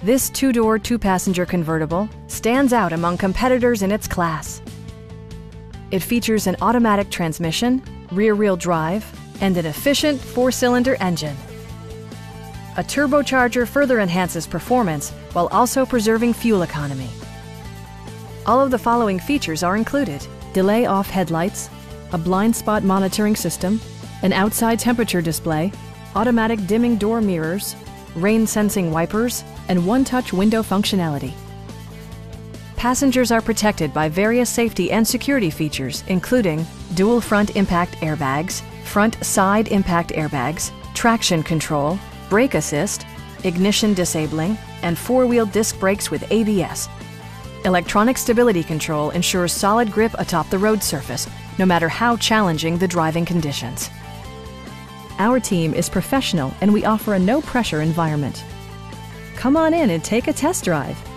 This two-door, two-passenger convertible stands out among competitors in its class. It features an automatic transmission, rear-wheel drive, and an efficient four-cylinder engine. A turbocharger further enhances performance while also preserving fuel economy. All of the following features are included: delay-off headlights, a blind spot monitoring system, an outside temperature display, automatic dimming door mirrors, rain-sensing wipers, and one-touch window functionality. Passengers are protected by various safety and security features, including dual front impact airbags, front side impact airbags, traction control, brake assist, ignition disabling, and four-wheel disc brakes with ABS. Electronic stability control ensures solid grip atop the road surface, no matter how challenging the driving conditions. Our team is professional and we offer a no-pressure environment. Come on in and take a test drive.